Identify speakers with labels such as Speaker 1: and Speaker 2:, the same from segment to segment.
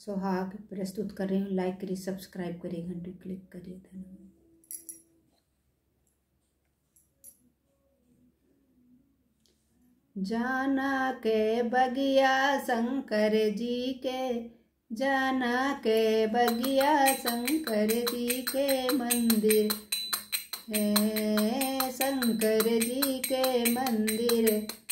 Speaker 1: सुहाग प्रस्तुत कर रही हूँ। लाइक करिए, सब्सक्राइब करिए, घंटी क्लिक करिए। धन्यवाद। जाना के बगिया शंकर जी के, जाना के बगिया शंकर जी के मंदिर है, शंकर जी के मंदिर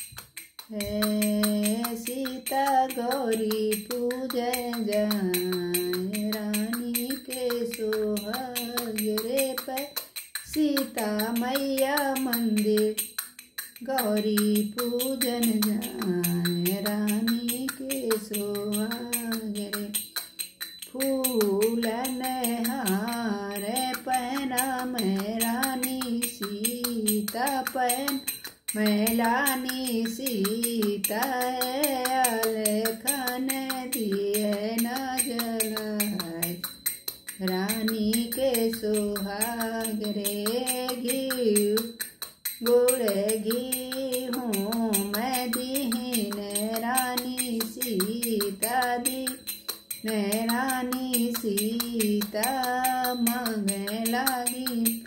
Speaker 1: है। सीता गौरी पूजन जाए, रानी के सुहाग रे पर सीता मैया मंदिर, गौरी पूजन जाए, रानी के सुहाग रे। फूलन हार पहना मैं रानी सीता, पहन मैं लानी सीता, आलेखन दिए न जलाए, रानी के सुहाग रे। घी गुड़ घी हूँ मैं दीन, रानी सीता दी रानी सीता। मांगे लागी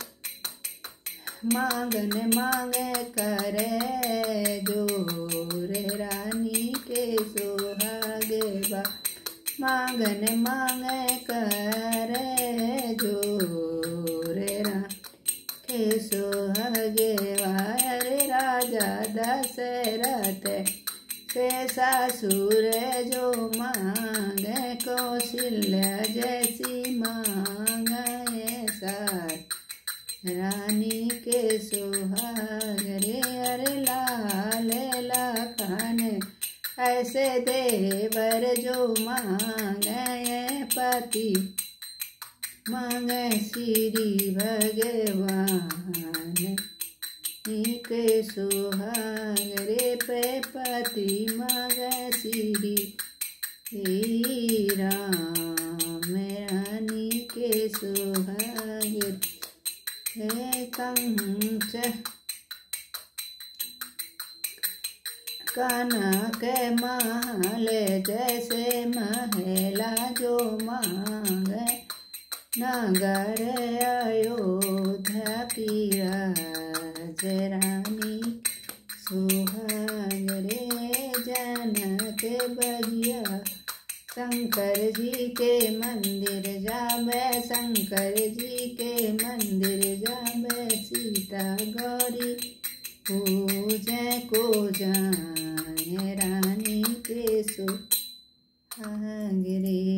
Speaker 1: मांगन मांगे करे जोर, रानी के सुहागे बा। मांगन मांगे करे जोर, रानी के सुहागे वार। राजा दशरथ के सासुर जो मांगे, कौशल्या जैसी मांगे सार, रानी के सुहाग रे। अरे लाल लखन ऐसे देवर जो मांगे पति, मांगे श्री भगवान के सुहाग रे। पे पति मांगे श्री राम, रानी के सुहाग हे। कंच कनक महल जैसे महला जो मांगे, नगर अयोध्या की राज, रानी सुहाग रे। जनक बगिया शंकर जी के मंदिर जावे, शंकर जी के मंदिर जावे। सीता गौरी पूजे को जाए, रानी के सुहाग रे।